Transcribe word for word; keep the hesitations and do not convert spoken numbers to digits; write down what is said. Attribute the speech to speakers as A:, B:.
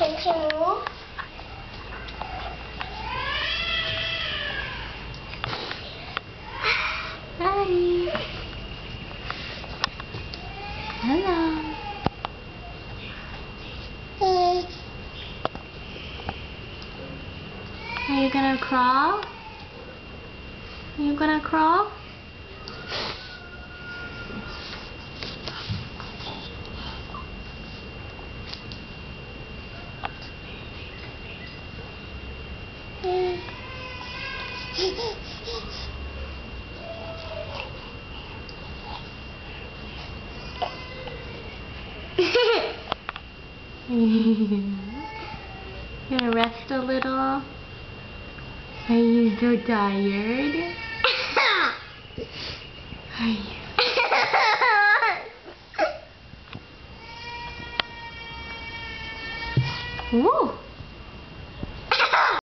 A: Can she move?
B: Addy. Hello.
A: Hey.
B: Are you gonna crawl? Are you gonna crawl? You gonna rest a little? Are you so tired? Are you? Woo!